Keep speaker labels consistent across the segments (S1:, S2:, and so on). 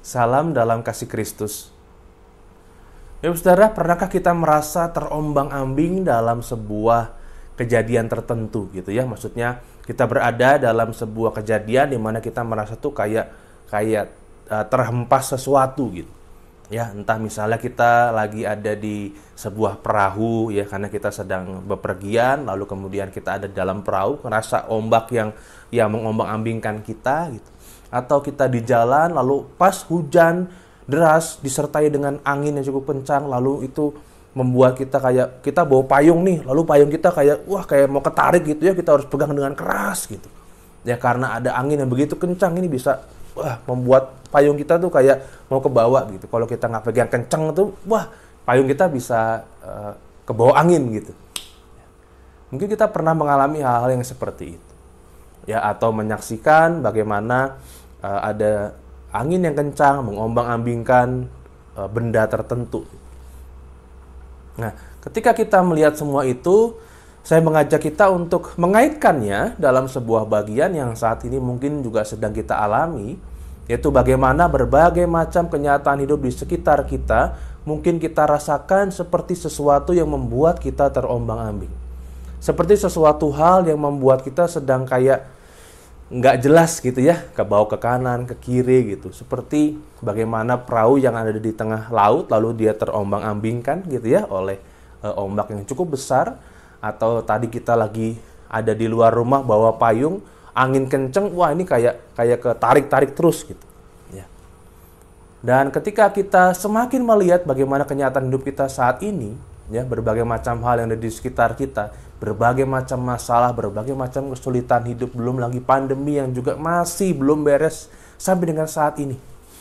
S1: Salam dalam kasih Kristus. Ya saudara, pernahkah kita merasa terombang-ambing dalam sebuah kejadian tertentu gitu ya? Maksudnya kita berada dalam sebuah kejadian di mana kita merasa tuh kayak terhempas sesuatu gitu. Ya, entah misalnya kita lagi ada di sebuah perahu ya, karena kita sedang bepergian, lalu kemudian kita ada dalam perahu, ngerasa ombak yang mengombang-ambingkan kita gitu. Atau kita di jalan lalu pas hujan deras disertai dengan angin yang cukup kencang, lalu itu membuat kita kayak kita bawa payung nih, lalu payung kita kayak mau ketarik gitu ya, kita harus pegang dengan keras gitu. Ya karena ada angin yang begitu kencang, ini bisa membuat payung kita tuh kayak mau ke bawah gitu. Kalau kita nggak pegang kencang tuh, payung kita bisa ke bawah angin gitu. Mungkin kita pernah mengalami hal-hal yang seperti itu. Ya, atau menyaksikan bagaimana ada angin yang kencang mengombang-ambingkan benda tertentu. Nah, ketika kita melihat semua itu, saya mengajak kita untuk mengaitkannya dalam sebuah bagian yang saat ini mungkin juga sedang kita alami, yaitu bagaimana berbagai macam kenyataan hidup di sekitar kita mungkin kita rasakan seperti sesuatu yang membuat kita terombang-ambing. Seperti sesuatu hal yang membuat kita sedang kayak nggak jelas gitu ya, ke bawah, ke kanan, ke kiri gitu. Seperti bagaimana perahu yang ada di tengah laut lalu dia terombang-ambingkan gitu ya oleh ombak yang cukup besar. Atau tadi kita lagi ada di luar rumah bawa payung, angin kenceng, ini kayak ketarik-tarik terus gitu ya. Dan ketika kita semakin melihat bagaimana kenyataan hidup kita saat ini ya, berbagai macam hal yang ada di sekitar kita, berbagai macam masalah, berbagai macam kesulitan hidup, belum lagi pandemi yang juga masih belum beres sampai dengan saat ini.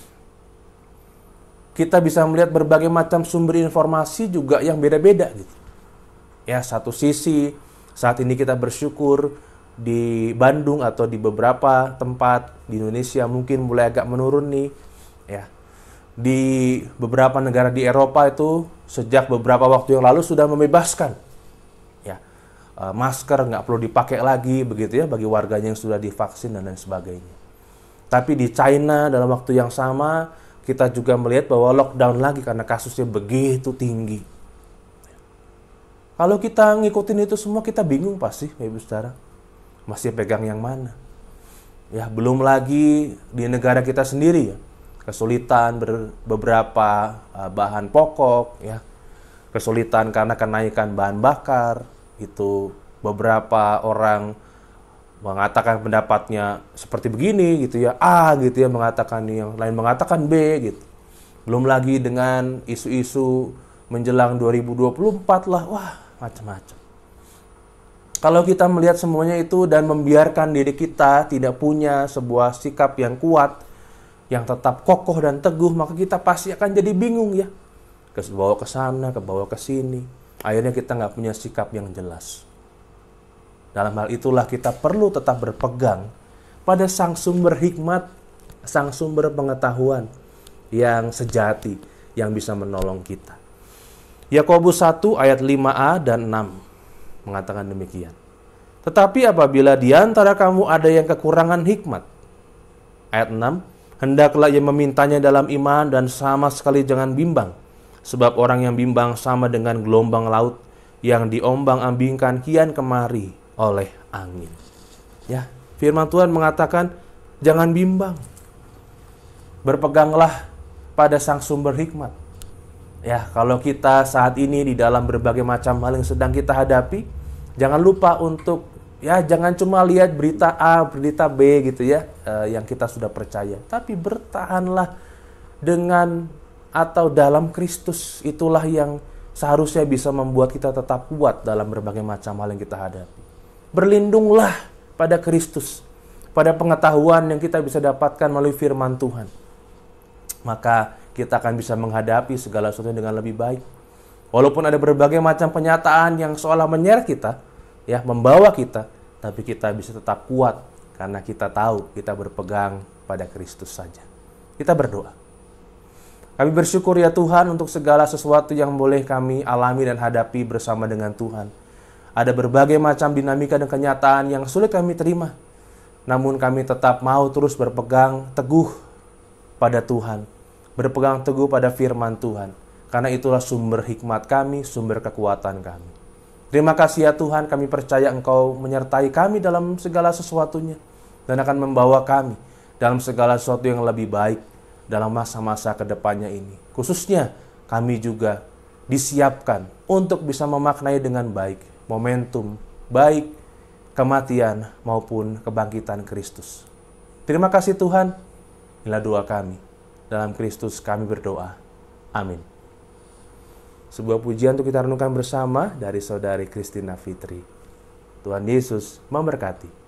S1: Kita bisa melihat berbagai macam sumber informasi juga yang beda-beda gitu. Ya, satu sisi saat ini kita bersyukur di Bandung atau di beberapa tempat di Indonesia mungkin mulai agak menurun nih ya. Di beberapa negara di Eropa itu sejak beberapa waktu yang lalu sudah membebaskan ya, masker nggak perlu dipakai lagi begitu ya bagi warganya yang sudah divaksin dan lain sebagainya. Tapi di China dalam waktu yang sama kita juga melihat bahwa lockdown lagi karena kasusnya begitu tinggi. Kalau kita ngikutin itu semua kita bingung pasti, Ibu Saudara. Masih pegang yang mana? Ya, belum lagi di negara kita sendiri ya. Kesulitan beberapa bahan pokok ya. Kesulitan karena kenaikan bahan bakar. Itu beberapa orang mengatakan pendapatnya seperti begini gitu ya. A gitu ya mengatakan, yang lain mengatakan B gitu. Belum lagi dengan isu-isu menjelang 2024 lah, macam-macam. Kalau kita melihat semuanya itu dan membiarkan diri kita tidak punya sebuah sikap yang kuat, yang tetap kokoh dan teguh, maka kita pasti akan jadi bingung ya. Ke bawah ke sana, ke bawah ke sini. Akhirnya kita nggak punya sikap yang jelas. Dalam hal itulah kita perlu tetap berpegang pada sang sumber hikmat, sang sumber pengetahuan yang sejati, yang bisa menolong kita. Yakobus 1 ayat 5a dan 6 mengatakan demikian. Tetapi apabila di antara kamu ada yang kekurangan hikmat, ayat 6, hendaklah ia memintanya dalam iman dan sama sekali jangan bimbang. Sebab orang yang bimbang sama dengan gelombang laut yang diombang-ambingkan kian kemari oleh angin. Ya, firman Tuhan mengatakan jangan bimbang. Berpeganglah pada sang sumber hikmat. Ya, kalau kita saat ini di dalam berbagai macam hal yang sedang kita hadapi, jangan lupa untuk jangan cuma lihat berita A, berita B gitu ya, yang kita sudah percaya. Tapi bertahanlah dengan atau dalam Kristus, itulah yang seharusnya bisa membuat kita tetap kuat dalam berbagai macam hal yang kita hadapi. Berlindunglah pada Kristus, pada pengetahuan yang kita bisa dapatkan melalui firman Tuhan. Maka kita akan bisa menghadapi segala sesuatu dengan lebih baik. Walaupun ada berbagai macam kenyataan yang seolah menyeret kita, ya, membawa kita, tapi kita bisa tetap kuat karena kita tahu kita berpegang pada Kristus saja. Kita berdoa. Kami bersyukur ya Tuhan untuk segala sesuatu yang boleh kami alami dan hadapi bersama dengan Tuhan. Ada berbagai macam dinamika dan kenyataan yang sulit kami terima. Namun kami tetap mau terus berpegang teguh pada Tuhan. berpegang teguh pada firman Tuhan, karena itulah sumber hikmat kami, sumber kekuatan kami. Terima kasih ya Tuhan, kami percaya Engkau menyertai kami dalam segala sesuatunya, dan akan membawa kami dalam segala sesuatu yang lebih baik dalam masa-masa kedepannya ini. Khususnya kami juga disiapkan untuk bisa memaknai dengan baik momentum baik kematian maupun kebangkitan Kristus. Terima kasih Tuhan, inilah doa kami. Dalam Kristus kami berdoa. Amin. Sebuah pujian untuk kita renungkan bersama dari Saudari Christina Fitri. Tuhan Yesus memberkati.